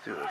Τι ωραία.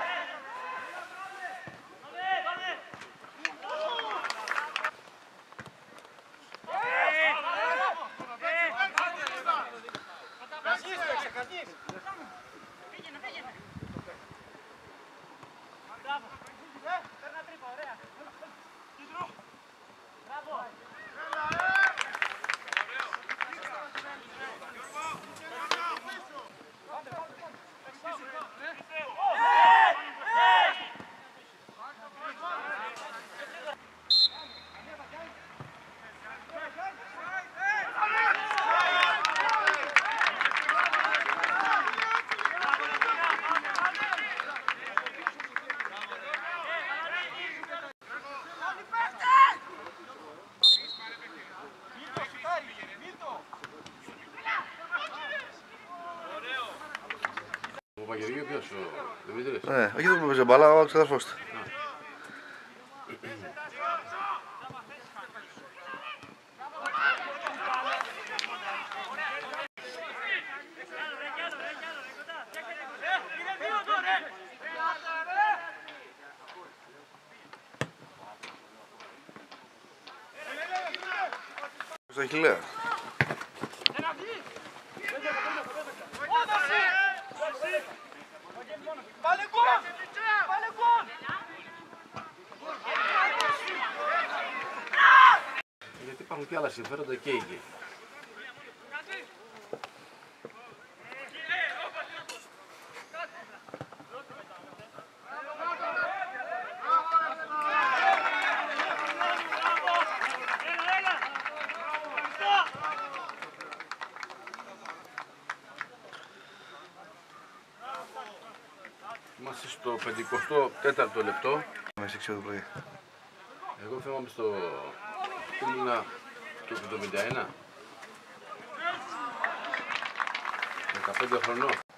Ο Παγγελίου ποιος, ο Δημήτρης? Ναι, όχι δεν μου έπαιζε μπάλα, ο ξαδερφός του. Στο Αχιλλέα. Γιατί υπάρχουν και άλλα συμφέροντα και εκεί. Είμαστε στο 54ο λεπτό. Με 6 το πρωί. Εγώ θυμάμαι στο... ήμουνα το 71. 15 χρονών.